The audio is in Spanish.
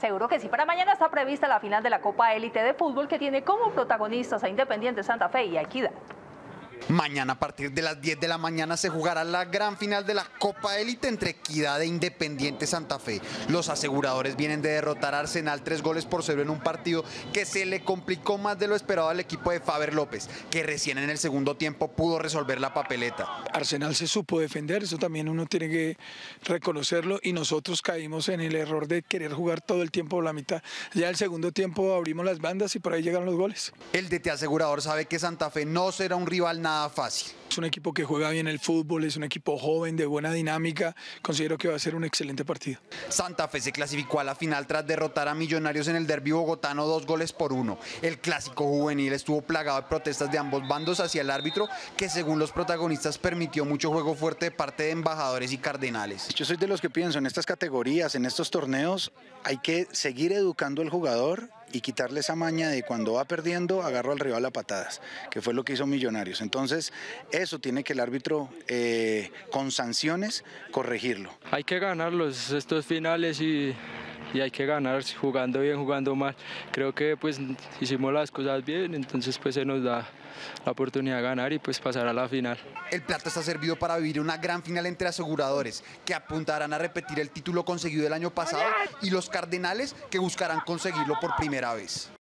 Seguro que sí. Para mañana está prevista la final de la Copa Élite de Fútbol, que tiene como protagonistas a Independiente Santa Fe y a Equidad. Mañana a partir de las 10 de la mañana se jugará la gran final de la Copa Élite entre Equidad e Independiente Santa Fe. Los aseguradores vienen de derrotar a Arsenal 3-0 en un partido que se le complicó más de lo esperado al equipo de Faber López, que recién en el segundo tiempo pudo resolver la papeleta. Arsenal se supo defender, eso también uno tiene que reconocerlo, y nosotros caímos en el error de querer jugar todo el tiempo por la mitad. Ya el segundo tiempo abrimos las bandas y por ahí llegaron los goles. El DT asegurador sabe que Santa Fe no será un rival nada fácil. Es un equipo que juega bien el fútbol, es un equipo joven, de buena dinámica. Considero que va a ser un excelente partido. Santa Fe se clasificó a la final tras derrotar a Millonarios en el derbi bogotano 2-1. El clásico juvenil estuvo plagado de protestas de ambos bandos hacia el árbitro, que según los protagonistas permitió mucho juego fuerte de parte de embajadores y cardenales. Yo soy de los que pienso en estas categorías, en estos torneos, hay que seguir educando al jugador y quitarle esa maña de cuando va perdiendo, agarro al rival a patadas, que fue lo que hizo Millonarios. Entonces, eso tiene que el árbitro, con sanciones, corregirlo. Hay que ganarlos estos finales y hay que ganar jugando bien, jugando mal. Creo que pues hicimos las cosas bien, entonces pues se nos da la oportunidad de ganar y pues pasar a la final. El plato está servido para vivir una gran final entre aseguradores, que apuntarán a repetir el título conseguido el año pasado, y los cardenales, que buscarán conseguirlo por primera vez.